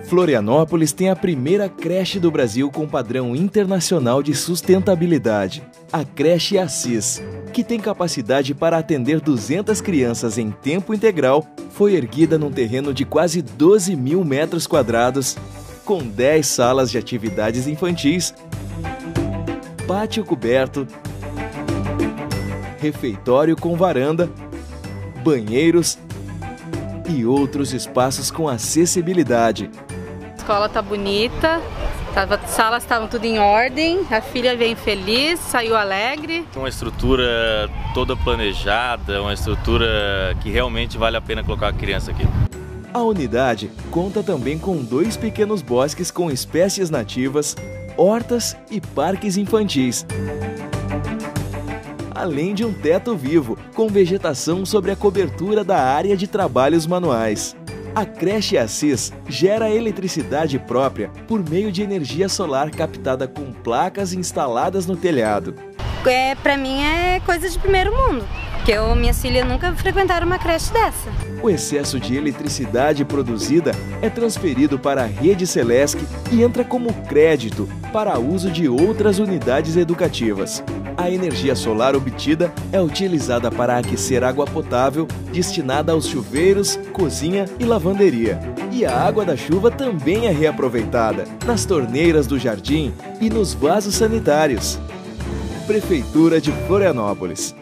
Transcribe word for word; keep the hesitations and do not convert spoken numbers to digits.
Florianópolis tem a primeira creche do Brasil com padrão internacional de sustentabilidade, a Creche Assis, que tem capacidade para atender duzentas crianças em tempo integral, foi erguida num terreno de quase doze mil metros quadrados, com dez salas de atividades infantis, pátio coberto, refeitório com varanda, banheiros e outros espaços com acessibilidade. A escola tá bonita, as salas estavam tudo em ordem, a filha veio feliz, saiu alegre. Uma estrutura toda planejada, uma estrutura que realmente vale a pena colocar a criança aqui. A unidade conta também com dois pequenos bosques com espécies nativas, hortas e parques infantis, além de um teto vivo, com vegetação sobre a cobertura da área de trabalhos manuais. A Creche Assis gera eletricidade própria por meio de energia solar captada com placas instaladas no telhado. É, para mim é coisa de primeiro mundo, porque eu, minhas filhas nunca frequentaram uma creche dessa. O excesso de eletricidade produzida é transferido para a rede Celesc e entra como crédito para uso de outras unidades educativas. A energia solar obtida é utilizada para aquecer água potável destinada aos chuveiros, cozinha e lavanderia. E a água da chuva também é reaproveitada nas torneiras do jardim e nos vasos sanitários. Prefeitura de Florianópolis.